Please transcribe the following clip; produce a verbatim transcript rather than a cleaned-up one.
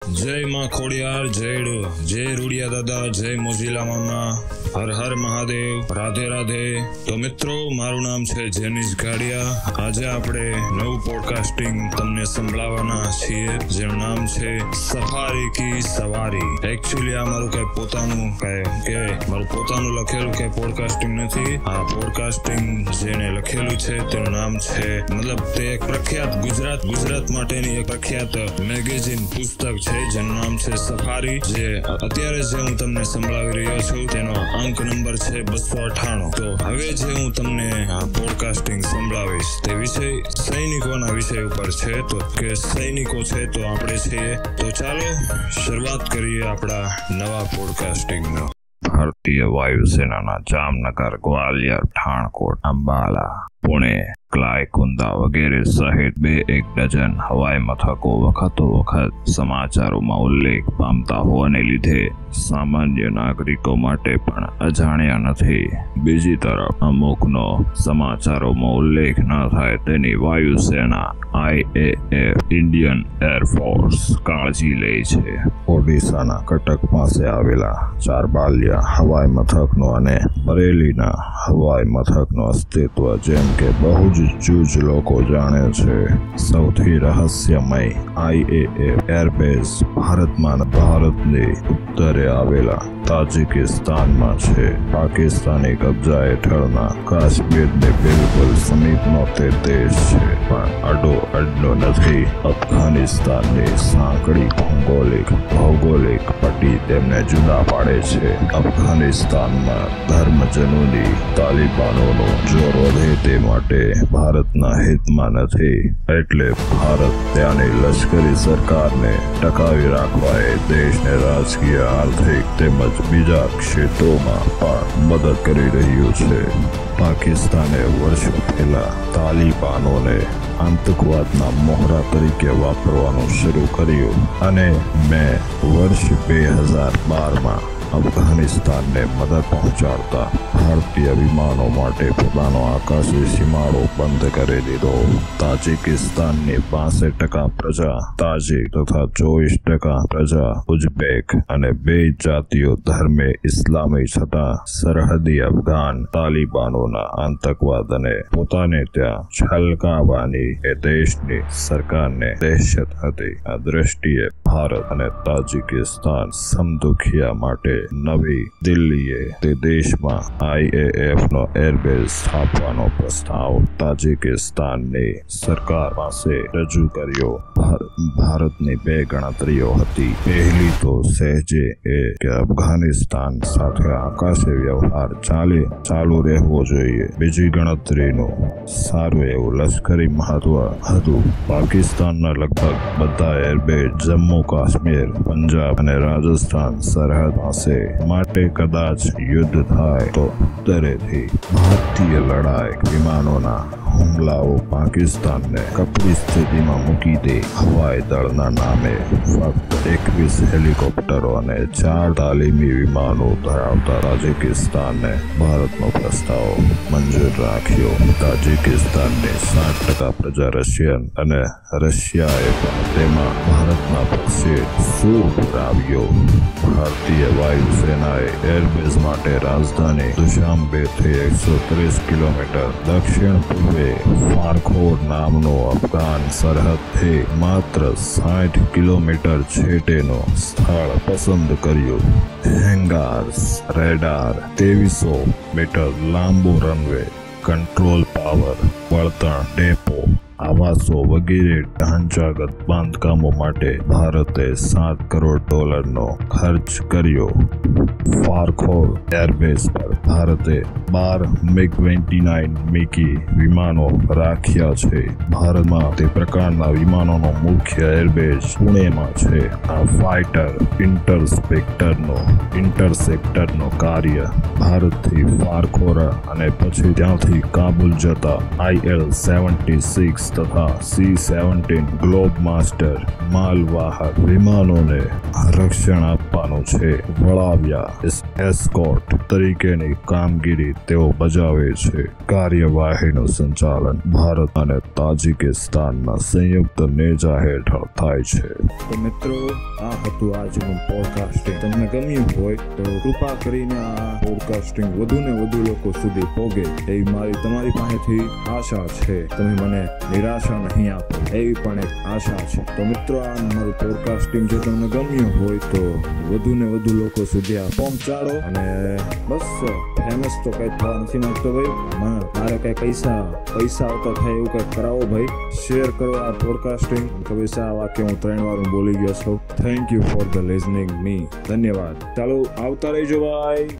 जय माँ खोड़ियार, जय जय रूड़िया दादा, जय मोजीला मामा, हर हर महादेव, राधे राधे। तो मित्रों, मारू नाम छे जेनिश गाड़िया। आज आपणे नवुं पॉडकास्टिंग तमने संभळाववाना छीए, जेनुं नाम छे सफारी की सवारी। एक्चुअली आ मारुं काई पोतानुं काई के मारुं पोतानुं लखेलुं काई पॉडकास्टिंग नथी। आ पॉडकास्टिंग जेने लखेलुं छे तेनुं नाम छे, मतलब ते एक प्रख्यात गुजरात गुजरात माटेनी एक प्रख्यात મેગેઝિન પુસ્તક છે જેનું નામ છે સફારી, જે અત્યારે જે હું તમને સંભળાવી રહ્યો છું તેનો અંક નંબર છે બસો અઠાણું। તો હવે જે હું તમને આ પોડકાસ્ટિંગ સંભળાવીશ તે વિષય સૈનિકોના વિષય ઉપર છે। તો કે સૈનિકો છે તો આપણે છીએ। તો ચાલો શરૂઆત કરીએ આપણા નવા પોડકાસ્ટિંગનો। ભારતીય વાયુસેનાના જામનગર, ગ્વાલિયર, ઠાણકોટ, અંબાલા, પુણે, ક્લાયકુંદા વગેરે સહિત બે એક ડઝન હવાઈ મથકો વખતો વખત સમાચારોમાં ઉલ્લેખ પામતા હોવાને લીધે સામાન્ય નાગરિકો માટે પણ અજાણ્યા નથી। બીજી તરફ અમુકનો સમાચારોમાં ઉલ્લેખ ન થાય તેની વાયુસેના I A F Indian air force કાળજી લે છે। ઓડિશાના કટક પાસે આવેલા ચારબાલિયા હવાઈ મથકનો અને બરેલીના હવાઈ મથકનો અસ્તિત્વ જેમ કે બહુ જ જૂજ લોકો જાણે છે। સૌથી રહસ્યમય આઈ એ એફ એરબેઝ ભારતમાં ભારતની ઉત્તરે આવેલા તાજિકિસ્તાનમાં છે। પાકિસ્તાની કબજા હેઠળના કાશ્મીરની બિલકુલ સમીપનો તે દેશ છે, પણ અડો અડનો નથી। અફઘાનિસ્તાનની સાંકડી ભૌગોલિક ભૌગોલિક પટ્ટી તેમને જુદા પાડે છે। અફઘાનિસ્તાનમાં ધર્મજનોની તાલિબાનોનો જોર વધે તે માટે ભારતના હિતમાં નથી, એટલે ભારત ત્યાંની લશ્કરી સરકારને ટકાવી રાખવા એ દેશને રાજકીય, આર્થિક તેમજ બીજા ક્ષેત્રોમાં પણ મદદ કરી રહ્યું છે। પાકિસ્તાને વર્ષો પહેલા તાલિબાનોને આતંકવાદના મોહરા તરીકે વાપરવાનું શરૂ કર્યું અને મે વર્ષ બે હજાર બારમાં અફઘાનિસ્તાનને મદદ પહોંચાડતા ભારતીય વિમાનો માટે પોતાનો આકાશી સીમાડો બંધ કરી દીધો। તાજિકિસ્તાનની બાસઠ ટકા પ્રજા તાજિક તથા ચોવીસ ટકા પ્રજા ઉઝબેક અને બે જાતિઓ ધર્મે ઇસ્લામી છતાં સરહદી અફઘાન તાલિબાનોના આતંકવાદ અને પોતાને ત્યાં છલકાવવાની એ દેશની સરકારને દહેશત હતી। આ દ્રષ્ટિએ ભારત અને તાજિકિસ્તાન સમદુખિયા માટે નવી દિલ્હીએ તે દેશમાં આઈ એ એફ નો એરબેઝ સ્થાપવાનો પ્રસ્તાવ તાજિકિસ્તાનની સરકાર પાસે રજૂ કર્યો। ભારતની બે ગણતરીઓ હતી। પહેલી તો સહેજે એ કે અફઘાનિસ્તાન સાથે આકાશી વ્યવહાર ચાલે ચાલુ રહેવો જોઈએ। બીજી ગણતરીનું સારું એવું લશ્કરી મહત્વ હતું। પાકિસ્તાનના લગભગ બધા એરબેઝ જમ્મુ કાશ્મીર, પંજાબ અને રાજસ્થાન સરહદ પાસે માટે કદાચ યુદ્ધ થાય તો ઉત્તરેથી ભારતીય લડાયક વિમાનોના હુમલાઓ પાકિસ્તાનને કપરી સ્થિતિમાં મૂકી દે। હવાઈ દળના નામે ફક્ત એકવીસ હેલિકોપ્ટરો અને ચાર તાલીમી વિમાનો ધરાવતા તાજિકિસ્તાનને ભારતનો પ્રસ્તાવ મંજૂર રાખ્યો। તાજિકિસ્તાનની સાત ટકા પ્રજા રશિયન અને રશિયાએ પણ તેમાં ભારતના પક્ષે સૂર પુરાવ્યો। ભારતીય વાયુસેનાએ એરબેઝ માટે રાજધાની દુશાંબેથી એકસો ત્રીસ કિલોમીટર દક્ષિણ પૂર્વે ફારખોર નામનો અફઘાન સરહદથી માત્ર સાઠ કિલોમીટર છેટેનો સ્થળ પસંદ કર્યું। હેંગાર્સ, રેડાર, ત્રેવીસો મીટર લાંબો રનવે, કંટ્રોલ પાવર, બળતણ ડેપો, આવાસો વગેરે ઢાંચાગત બાંધકામો માટે ભારતે સાત કરોડ ડોલરનો ખર્ચ કર્યો। ફારખોર એરબેઝ પર ભારતે બાર મિગ ટ્વેન્ટી-નાઇન મિકી વિમાનો રાખ્યા છે। ભારતમાં તે પ્રકારના વિમાનોનો મુખ્ય એરબેઝ પુણેમાં છે। આ ફાઇટર ઇન્ટરસેપ્ટરનો ઇન્ટરસેપ્ટરનો કાર્ય ભારતથી ફારખોર અને પછી ત્યાંથી કાબુલ જતા આઈ એલ સેવન્ટી સિક્સ તથા સી સેવન્ટીન ગ્લોબ માસ્ટર માલવાહક વિમાનોને રક્ષણ આપવાનું છે। વળાવ્યા એસ્કોર્ટ તરીકેની કામગીરી તેઓ બજાવે છે. કાર્યવાહીનું સંચાલન ભારત અને તાજિકિસ્તાનના સંયુક્ત નેજા હેઠળ થાય છે. તો મિત્રો, આ હતું આજનું પોડકાસ્ટિંગ. તમને ગમ્યું હોય તો કૃપા કરીને આ પોડકાસ્ટિંગ વધુ ને વધુ લોકો સુધી પહોંચે એવી મારી તમારી પાસેથી આશા છે. તમે મને નિરાશા નહીં આપો એવી પણ એક આશા છે. તો મિત્રો, આ મારું પોડકાસ્ટિંગ જો તમને ગમ્યું હોય તો વધુ ને વધુ લોકો સુધી આ પહોંચાડો. અને બસ ફેમસ તો કઈ થવા નથી માંગતો ભાઈ, મારે કઈ પૈસા પૈસા આવતા થાય એવું કઈ કરાવો ભાઈ. શેર કરો આ પોડકાસ્ટિંગ. ખબર છે આ વાક્ય હું ત્રણ વાર બોલી ગયો છું. Thank you for the listening me. ધન્યવાદ. ચાલો આવતા રહેજો ભાઈ.